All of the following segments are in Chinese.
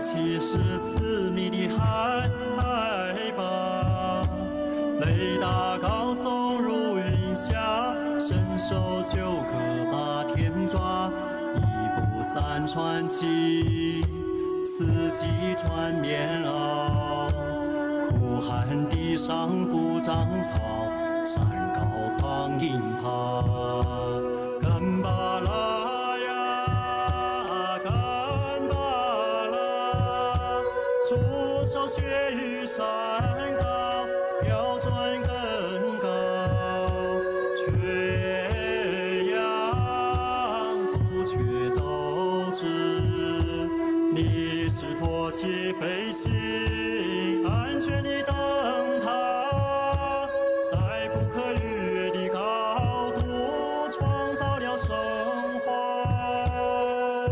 74米的海拔，雷达高耸入云霞，伸手就可把天抓。一步三传奇，四季穿棉袄，酷寒地上不长草，山高苍蝇爬。干巴拉呀，干巴拉，驻守雪域山高，标准更高，缺氧不缺斗志。你是脱气飞行，安全的灯塔，在不可逾越的高度创造了神话。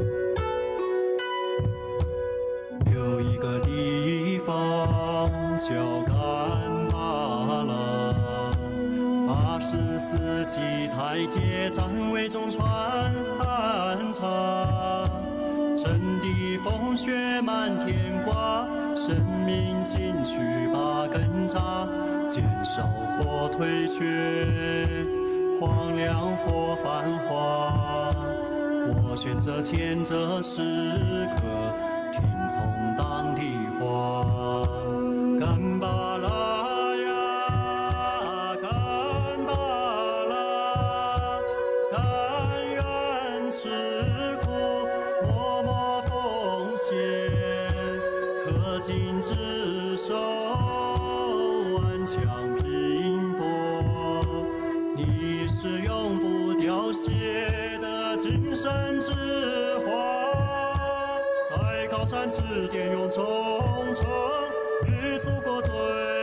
有一个地方叫干巴拉，84级台阶站位中穿插。阵地风雪满天挂，生命禁区把根扎，坚守或退却，荒凉或繁华。我选择前者时刻，听从当地话。干巴拉呀，干巴拉，甘愿吃苦，默默奉献，恪尽职守，顽强拼搏。你是永不凋谢的精神之花，在高山之巅用忠诚与祖国对